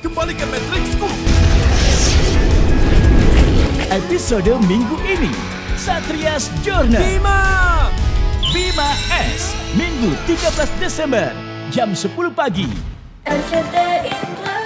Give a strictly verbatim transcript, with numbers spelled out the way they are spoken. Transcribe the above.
Kembali ke Matrixku. Episode minggu ini, Satrias Journal Bima Bima S, Minggu tiga belas Desember, jam sepuluh pagi. R C T I